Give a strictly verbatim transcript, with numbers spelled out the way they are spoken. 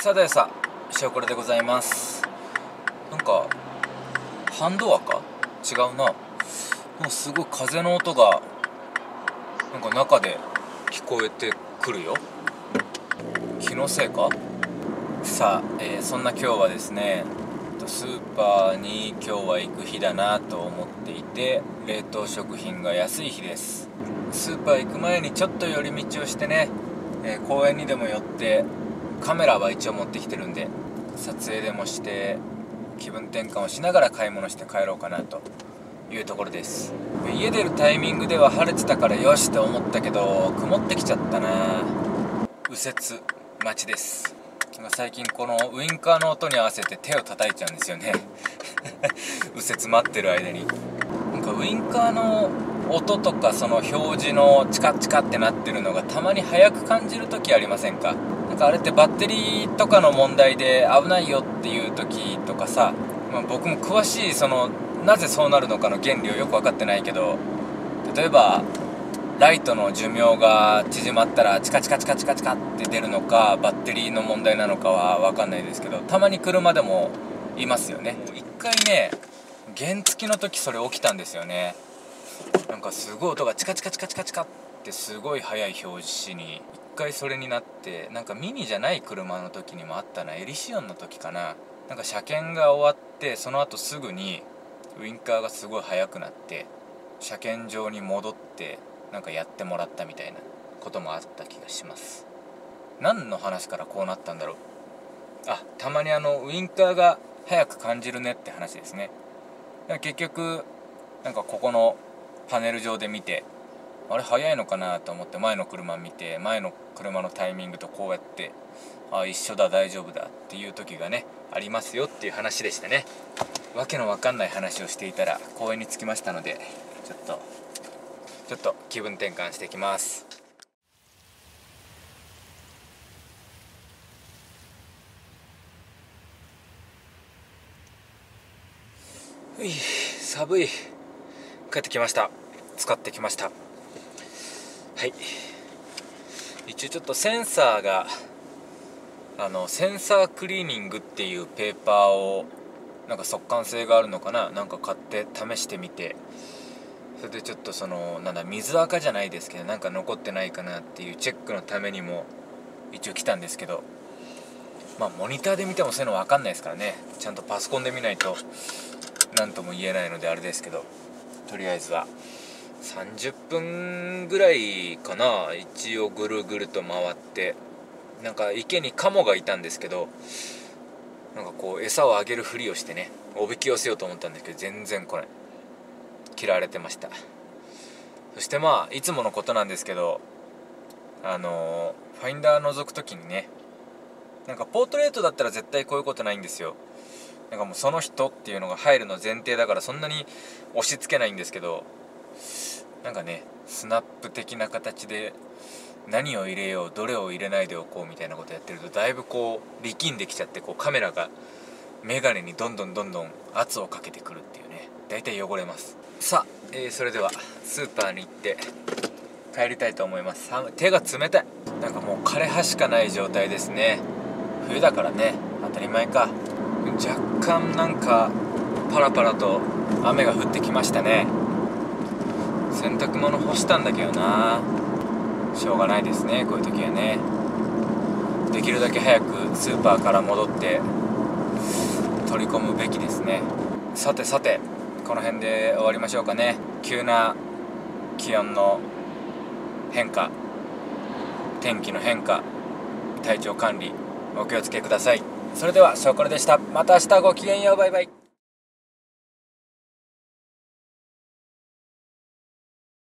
さてさ、塩これでございます。なんか半ドアか違うな。もうすごい風の音がなんか中で聞こえてくるよ。気のせいか。さあ、えー、そんな今日はですね、スーパーに今日は行く日だなと思っていて、冷凍食品が安い日です。スーパー行く前にちょっと寄り道をしてね、えー、公園にでも寄ってカメラは一応持ってきてるんで撮影でもして気分転換をしながら買い物して帰ろうかなというところです。家出るタイミングでは晴れてたからよしと思ったけど曇ってきちゃったな。右折待ちです。最近このウインカーの音に合わせて手を叩いちゃうんですよね右折待ってる間に。なんかウインカーの音とかその表示のチカチカってなってるのがたまに速く感じる時ありませんか。なんかあれってバッテリーとかの問題で危ないよっていう時とかさ、まあ、僕も詳しいそのなぜそうなるのかの原理をよく分かってないけど、例えばライトの寿命が縮まったらチカチカチカチカチカって出るのかバッテリーの問題なのかは分かんないですけど、たまに車でもいますよね。一回ね原付の時それ起きたんですよね。なんかすごい音がチカチカチカチカチカってすごい速い表示に一回それになって、なんかミニじゃない車の時にもあったな。エリシオンの時かな。なんか車検が終わってその後すぐにウインカーがすごい速くなって車検場に戻ってなんかやってもらったみたいなこともあった気がします。何の話からこうなったんだろう。あ、たまにあのウインカーが速く感じるねって話ですね。結局なんかここのパネル上で見てあれ速いのかなと思って前の車見て、前の車のタイミングとこうやってあ一緒だ大丈夫だっていう時がねありますよっていう話でしたね。わけのわかんない話をしていたら公園に着きましたのでちょっとちょっと気分転換してきます。うい寒い。帰ってきました。使ってきました。はい、一応ちょっとセンサーがあのセンサークリーニングっていうペーパーをなんか速乾性があるのかな、なんか買って試してみて、それでちょっとそのなんだ水垢じゃないですけどなんか残ってないかなっていうチェックのためにも一応来たんですけど、まあモニターで見てもそういうの分かんないですからね。ちゃんとパソコンで見ないと何とも言えないのであれですけど、とりあえずはさんじゅっぷんぐらいかな、一応ぐるぐると回って、なんか池にカモがいたんですけど、なんかこう餌をあげるふりをしてねおびき寄せようと思ったんですけど全然来ない。嫌われてました。そしてまあいつものことなんですけど、あのー、ファインダー覗くときにね、なんかポートレートだったら絶対こういうことないんですよ。なんかもうその人っていうのが入るの前提だからそんなに押し付けないんですけど、なんかねスナップ的な形で何を入れようどれを入れないでおこうみたいなことやってるとだいぶこう力んできちゃって、こうカメラがメガネにどんどんどんどん圧をかけてくるっていうね、だいたい汚れます。さあ、えー、それではスーパーに行って帰りたいと思います。手が冷たい。なんかもう枯れ葉しかない状態ですね。冬だからね当たり前か。若干なんかパラパラと雨が降ってきましたね。洗濯物干したんだけどな、しょうがないですねこういう時はね。できるだけ早くスーパーから戻って取り込むべきですね。さてさてこの辺で終わりましょうかね。急な気温の変化、天気の変化、体調管理お気をつけください。それではしょうこれでした。また明日ごきげんよう。バイバイ。